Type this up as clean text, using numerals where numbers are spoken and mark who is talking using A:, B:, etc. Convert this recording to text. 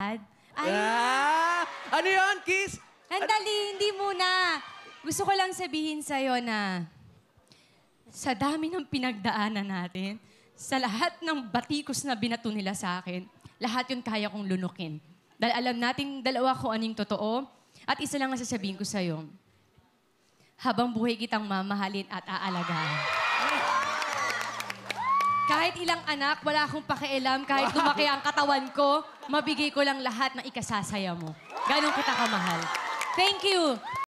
A: Ay,
B: Ano yun, Kiss?
A: andali, hindi muna. Gusto ko lang sabihin sa'yo na sa dami ng pinagdaanan natin, sa lahat ng batikos na binato nila sa akin, lahat yun kaya kong lunukin. Dahil alam nating dalawa kung anong totoo. At isa lang ang sasabihin ko sa'yo, habang buhay kitang mamahalin at aalagaan. Kahit ilang anak, wala akong pakialam. Kahit lumaki ang katawan ko, mabigay ko lang lahat ng ikasasaya mo. Ganon kita kamahal. Thank you.